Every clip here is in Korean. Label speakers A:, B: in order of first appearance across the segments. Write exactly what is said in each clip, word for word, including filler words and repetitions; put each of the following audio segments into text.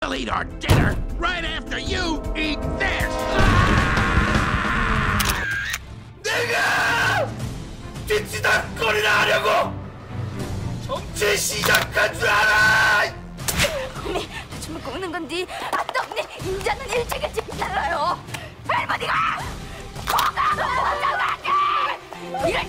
A: We'll eat our dinner right after you eat this.
B: 내가 뒤치다거리나 하려고 정치 시작한 줄 알아!
C: 언니, 춤을 꺾는 건디. 아따 언니, 인자는 일찍 일찍 살아요. 할머니가 뭐가 나가게! 이런.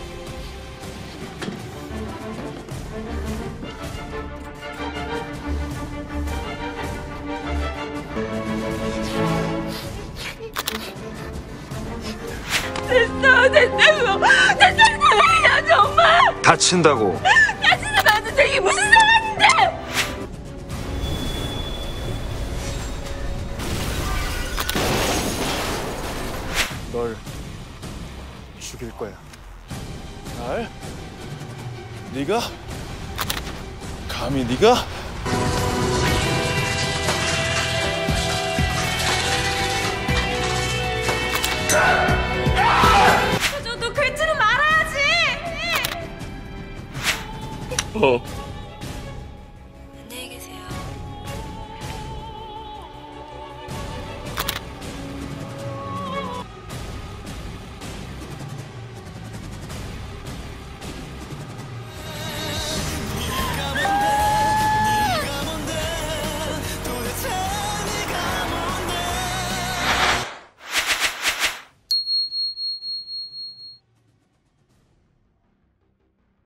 C: 됐어, 됐다고. 됐다고, 정말.
D: 다친다고.
C: 다치지 마도 되게 무슨 상관인데?
E: 널 죽일 거야. 날? 네가? 감히 네가?
C: 저도 글 줄은 말아야지.
E: 어.